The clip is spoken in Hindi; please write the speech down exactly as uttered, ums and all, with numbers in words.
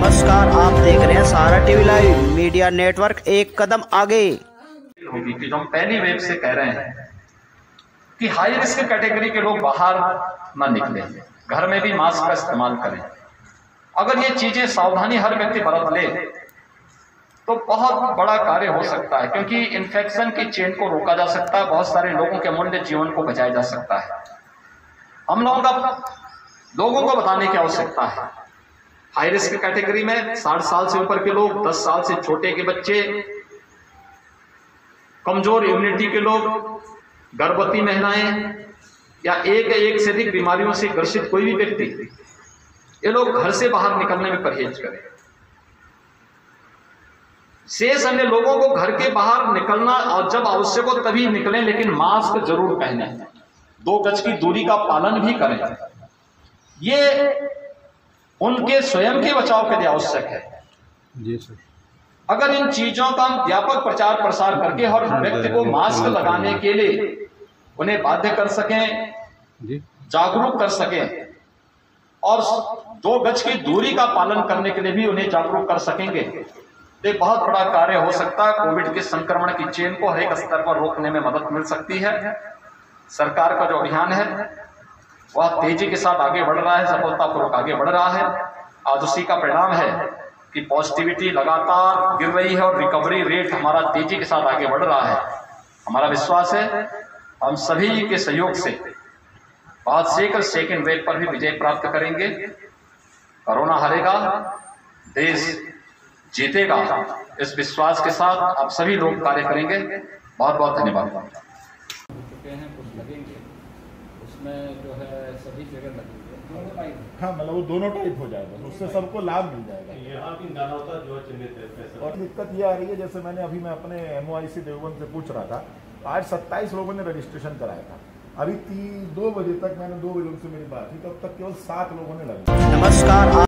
नमस्कार, आप देख रहे हैं Sahara TV live media network, एक कदम आगे। होगी कि जो हम पहली वेव से कह रहे हैं कि हाई रिस्क कैटेगरी के लोग बाहर न निकलें, घर में भी मास्क का इस्तेमाल करें। अगर ये चीजें सावधानी हर व्यक्ति बरत ले तो बहुत बड़ा कार्य हो सकता है, क्योंकि इन्फेक्शन की चेन को रोका जा सकता है, बहुत सारे लोगों के अमूल्य जीवन को बचाया जा सकता है। हम लोगों का लोगों को बताने की आवश्यकता है। हाई रिस्क कैटेगरी में साठ साल से ऊपर के लोग, दस साल से छोटे के बच्चे, कमजोर इम्यूनिटी के लोग, गर्भवती महिलाएं या एक एक से अधिक बीमारियों से ग्रसित कोई भी व्यक्ति, ये लोग घर से बाहर निकलने में परहेज करें। शेष अन्य लोगों को घर के बाहर निकलना और जब आवश्यक हो तभी निकलें, लेकिन मास्क जरूर पहने, दो गज की दूरी का पालन भी करें। ये उनके स्वयं के बचाव के लिए आवश्यक है। जी सर। अगर इन चीजों का व्यापक प्रचार प्रसार करके हर व्यक्ति को मास्क लगाने के लिए उन्हें बाध्य कर सकें, जागरूक कर सकें और दो गज की दूरी का पालन करने के लिए भी उन्हें जागरूक कर सकेंगे, तो एक बहुत बड़ा कार्य हो सकता है। कोविड के संक्रमण की चेन को हर एक स्तर पर रोकने में मदद मिल सकती है। सरकार का जो अभियान है वह तेजी के साथ आगे बढ़ रहा है, सफलतापूर्वक आगे बढ़ रहा है। आज उसी का परिणाम है कि पॉजिटिविटी लगातार गिर रही है और रिकवरी रेट हमारा तेजी के साथ आगे बढ़ रहा है। हमारा विश्वास है हम सभी के सहयोग से बहुत शीघ्र सेकेंड वेव पर भी विजय प्राप्त करेंगे। कोरोना हारेगा, देश जीतेगा, इस विश्वास के साथ आप सभी लोग कार्य करेंगे। बहुत बहुत धन्यवाद। उसमें जो है सभी जगह लगेंगे। हाँ, मतलब वो दोनों टाइप हो जाएगा, उससे सबको लाभ मिल जाएगा। यहाँ भी दानवता जो है चिन्हित है। और दिक्कत ये आ रही है, जैसे मैंने अभी मैं अपने एमओआईसी देवबंद से पूछ रहा था, आज सत्ताईस लोगों ने रजिस्ट्रेशन कराया था। अभी तीन दो बजे तक मैंने दो बजे से मेरी बात हुई, तब तक केवल सात लोगों ने लगाया। नमस्कार।